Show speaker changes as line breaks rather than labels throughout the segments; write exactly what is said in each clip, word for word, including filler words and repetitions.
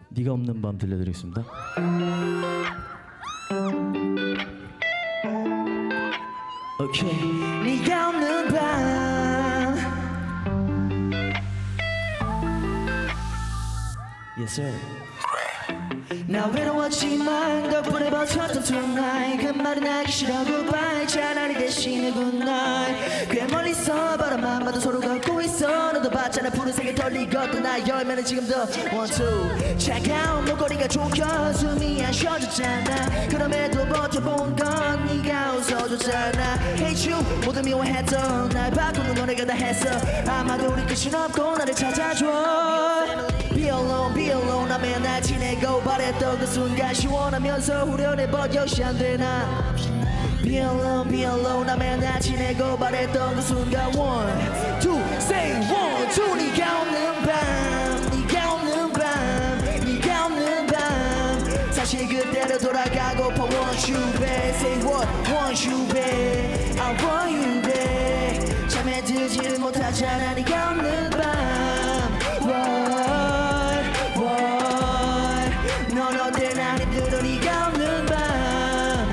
네가 없는 밤 들려드리겠습니다. 오케이. 네가 없는 밤. Yes sir. 나 외로웠지만 덕분에 버텼던 tonight. 그 말은 하기 싫어 goodbye. 차라리 대신에 good night. 꽤 멀리서 바라만 봐도 서로 걷고 있어. 너도 봤잖아 푸른색에 떨리거든 나 열매는 지금도 one two. 차가운 목걸이가 좁혀 숨이 안 쉬어졌잖아. 그럼에도 버텨본 건 네가 웃어줬잖아. Hate you 모두 미워했던 날 바꾸는 노래가 다 했어. 아마도 우리 끝은 없고 나를 찾아줘. Be alone, be alone 하며 날 지내고 바랬던 그 순간 시원하면서 후련해버 역시 안 되나. Be alone, be alone 하며 날 지내고 바랬던 그 순간 one, two, say one, two. 네가 없는 밤, 네가 없는 밤, 네가 없는 밤. 사실 그대로 돌아가고파 want you back. Say what, want you back. I want you back. 잠에 들지를 못하잖아 네가 없는 밤. 넌 어때나 힘들어 네가 없는 밤.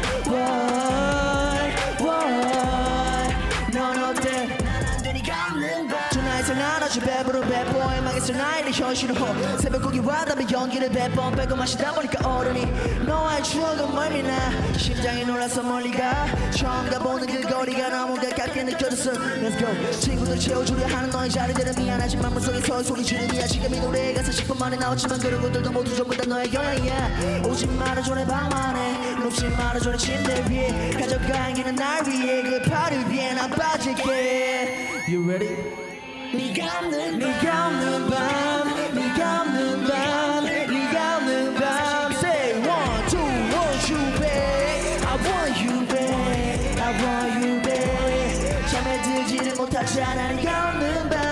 넌 어때 난 안 돼 네가 없는 밤. Tonight은 안아줘 배부른 bad boy 망했어 나의 현실로 새벽고기와 담배 연기를 백번 빼고 마시다 보니까 어른이 너와의 추억은 멀미나. 심장이 놀라서 멀리가 처음 가보는 그 거리가 너무 가깝게 느껴졌어. Let's go. 친구들 채워주려 하는 너의 자리들은 미안하지만 맘속에서 소리 지르기야. 지금 이 노래가 사십 분 만에 나왔지만 그런 것들도 모두 전부 다 너의 영향이야. 오지 말아줘 내 방 안에 눕지 말아줘 내 침대 위에 가져가기는 날 위해 그 팔을 위해 난 빠질게. You ready? 네가 없는 밤, 네가 없는 밤, 네가 없는 밤, 네가 없는 밤. Say one, two, want you back. I want you back. I want you back. 잠에 들지를 못하잖아 네가 없는 밤.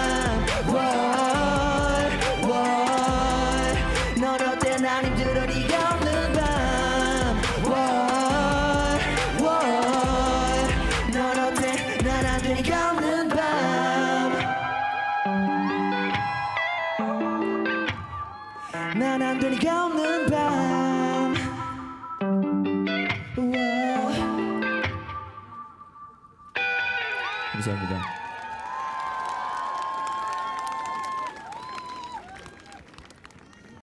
Why, why. 넌 어때 난 힘들어 네가 없는 밤. Why, why. 넌 어때 난 안 돼 네가 없는 밤. 난 안 돼 네가 없는 밤. 감사합니다.